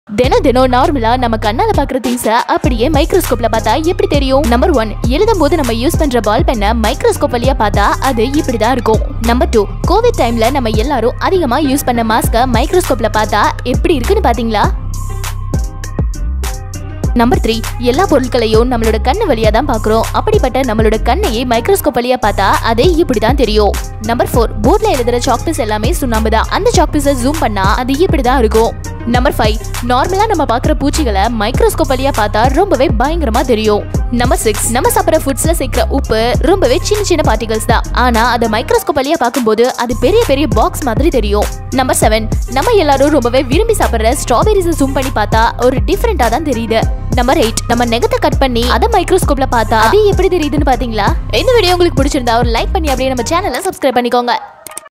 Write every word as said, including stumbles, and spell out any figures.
தினம் தினம் நார்மலா நம்ம கண்ணால பாக்குற திங்ஸ் அப்படியே மைக்ரோஸ்கோப்ல பார்த்தா எப்படி தெரியும்? நம்பர் ஒன், எழுதும் போது நம்ம யூஸ் பண்ற பால் பெண்ண மைக்ரோஸ்கோப் வழியா பார்த்தா அது இப்படிதான் இருக்கும். நம்பர் டூ, கோவிட் டைம்ல நம்ம எல்லாரும் அதிகமா யூஸ் பண்ண மாஸ்க மைக்ரோஸ்கோப்ல பார்த்தா எப்படி இருக்குன்னு பாத்தீங்களா? நம்பர் த்ரீ, எல்லா பொருட்களையும் நம்மளோட கண்ணு வழியா தான் பாக்குறோம். அப்படிப்பட்ட நம்மளோட கண்ணையே மைக்ரோஸ்கோப் வழியா பார்த்தா அதே இப்படிதான் தெரியும். நம்பர் ஃபோர், போர்ட்ல எழுதுற சாக் பீஸ் எல்லாமே சுண்ணாம்பு தான். அந்த சாக் பீஸை ஜூம் பண்ணா அது இப்படிதான் இருக்கும். நம்பர் ஃபைவ், நார்மலா நம்ம பாக்குற பூச்சிகளை மைக்ரோஸ்கோப் வழியா பார்த்தா ரொம்பவே பயங்கரமா தெரியும். நம்பர் சிக்ஸ், நம்ம சாப்பிட்ற ஃபுட்ஸ்ல சேர்க்கிற உப்பு ரொம்பவே சின்ன சின்ன பார்ட்டிகல்ஸ் தான். ஆனா அதை மைக்ரோஸ்கோப் வழியா பார்க்கும்போது அது பெரிய பெரிய பாக்ஸ் மாதிரி தெரியும். நம்பர் செவன், நம்ம எல்லாரும் ரொம்பவே விரும்பி சாப்பிட்ற ஸ்ட்ராபெரிஸை ஜூம் பண்ணி பார்த்தா ஒரு டிஃபரெண்டா தான் தெரியுது. நம்பர் எயிட், நம்ம நெகத்தை கட் பண்ணி அதை மைக்ரோஸ்கோப்ல பார்த்தா அது எப்படி தெரியுதுன்னு பாத்தீங்களா? இந்த வீடியோ உங்களுக்கு பிடிச்சிருந்தா ஒரு லைக் பண்ணி அப்படியே நம்ம சேனலை சப்ஸ்கிரைப் பண்ணிக்கோங்க.